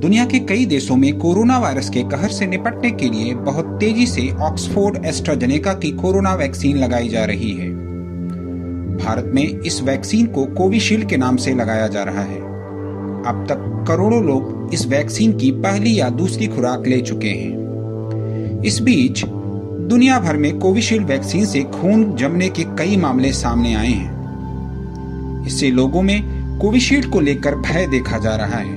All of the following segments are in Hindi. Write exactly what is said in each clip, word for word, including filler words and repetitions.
दुनिया के कई देशों में कोरोना वायरस के कहर से निपटने के लिए बहुत तेजी से ऑक्सफोर्ड एस्ट्राजेनेका की कोरोना वैक्सीन लगाई जा रही है। भारत में इस वैक्सीन को कोविशील्ड के नाम से लगाया जा रहा है। अब तक करोड़ों लोग इस वैक्सीन की पहली या दूसरी खुराक ले चुके हैं। इस बीच दुनिया भर में कोविशील्ड वैक्सीन से खून जमने के कई मामले सामने आए हैं। इससे लोगों में कोविशील्ड को लेकर भय देखा जा रहा है।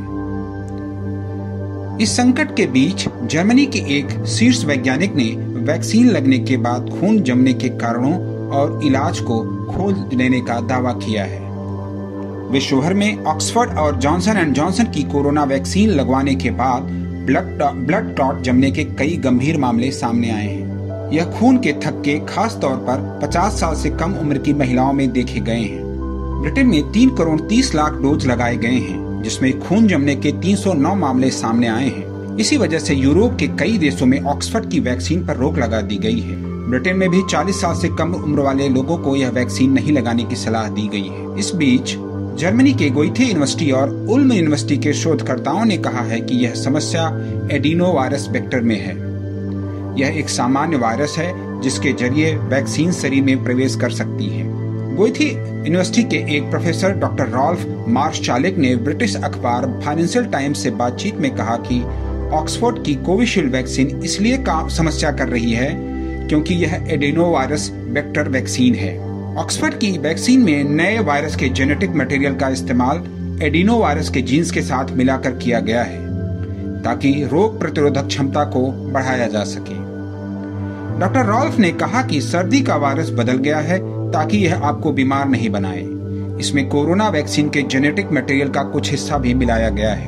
इस संकट के बीच जर्मनी के एक शीर्ष वैज्ञानिक ने वैक्सीन लगने के बाद खून जमने के कारणों और इलाज को खोज लेने का दावा किया है। विश्व भर में ऑक्सफोर्ड और जॉनसन एंड जॉनसन की कोरोना वैक्सीन लगवाने के बाद ब्लड ब्लड क्लॉट जमने के कई गंभीर मामले सामने आए हैं। यह खून के थक्के खास तौर पर पचास साल से कम उम्र की महिलाओं में देखे गए हैं। ब्रिटेन में तीन करोड़ तीस लाख डोज लगाए गए हैं, जिसमें खून जमने के तीन सौ नौ मामले सामने आए हैं। इसी वजह से यूरोप के कई देशों में ऑक्सफोर्ड की वैक्सीन पर रोक लगा दी गई है। ब्रिटेन में भी चालीस साल से कम उम्र वाले लोगों को यह वैक्सीन नहीं लगाने की सलाह दी गई है। इस बीच जर्मनी के गोइथे यूनिवर्सिटी और उल्म यूनिवर्सिटी के शोधकर्ताओं ने कहा है कि यह समस्या एडिनो वायरस वेक्टर में है। यह एक सामान्य वायरस है जिसके जरिए वैक्सीन शरीर में प्रवेश कर सकती है। गोइथे यूनिवर्सिटी के एक प्रोफेसर डॉक्टर रॉल्फ मार्शचालिक ने ब्रिटिश अखबार फाइनेंशियल टाइम्स से बातचीत में कहा कि ऑक्सफोर्ड की कोविशील्ड वैक्सीन इसलिए काम समस्या कर रही है क्योंकि यह एडेनो वायरस वेक्टर वैक्सीन है। ऑक्सफोर्ड की वैक्सीन में नए वायरस के जेनेटिक मटेरियल का इस्तेमाल एडिनो वायरस के जीन्स के साथ मिलाकर किया गया है ताकि रोग प्रतिरोधक क्षमता को बढ़ाया जा सके। डॉक्टर रॉल्फ ने कहा कि सर्दी का वायरस बदल गया है ताकि यह आपको बीमार नहीं बनाए। इसमें कोरोना वैक्सीन के जेनेटिक मटेरियल का कुछ हिस्सा भी मिलाया गया है।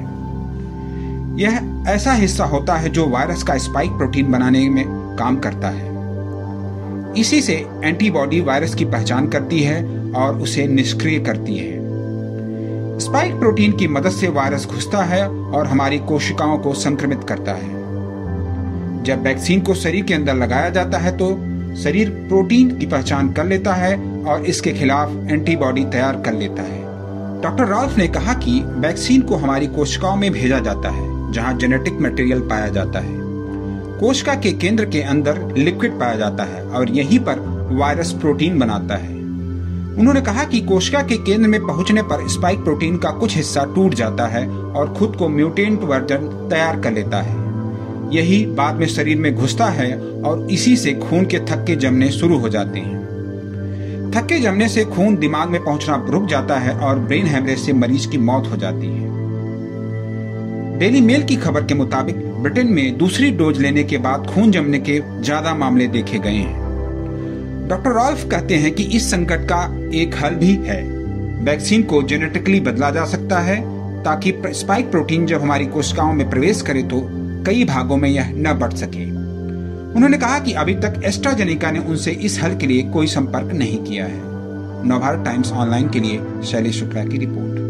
यह ऐसा हिस्सा होता है जो वायरस का स्पाइक प्रोटीन बनाने में काम करता है। इसी से एंटीबॉडी वायरस की पहचान करती है और उसे निष्क्रिय करती है। स्पाइक प्रोटीन की मदद से वायरस घुसता है और हमारी कोशिकाओं को संक्रमित करता है। जब वैक्सीन को शरीर के अंदर लगाया जाता है तो शरीर प्रोटीन की पहचान कर लेता है और इसके खिलाफ एंटीबॉडी तैयार कर लेता है। डॉक्टर रॉल्फ ने कहा कि वैक्सीन को हमारी कोशिकाओं में भेजा जाता है जहां जेनेटिक मटेरियल पाया जाता है। कोशिका के केंद्र के अंदर लिक्विड पाया जाता है और यहीं पर वायरस प्रोटीन बनाता है। उन्होंने कहा कि कोशिका के केंद्र में पहुंचने पर स्पाइक प्रोटीन का कुछ हिस्सा टूट जाता है और खुद को म्यूटेंट वर्जन तैयार कर लेता है। यही बाद में शरीर में घुसता है और इसी से खून के थक्के जमने शुरू हो जाते हैं। थक्के जमने से खून दिमाग में पहुंचना रुक जाता है और ब्रेन हेमरेज से मरीज की मौत हो जाती है। डेली मेल की खबर के मुताबिक ब्रिटेन में दूसरी डोज लेने के बाद खून जमने के ज्यादा मामले देखे गए हैं। डॉक्टर रॉल्फ कहते हैं कि इस संकट का एक हल भी है। वैक्सीन को जेनेटिकली बदला जा सकता है ताकि स्पाइक प्रोटीन जब हमारी कोशिकाओं में प्रवेश करे तो कई भागों में यह न बढ़ सके। उन्होंने कहा कि अभी तक एस्ट्राजेनेका ने उनसे इस हल के लिए कोई संपर्क नहीं किया है। नवभारत टाइम्स ऑनलाइन के लिए शैलेश शुक्ला की रिपोर्ट।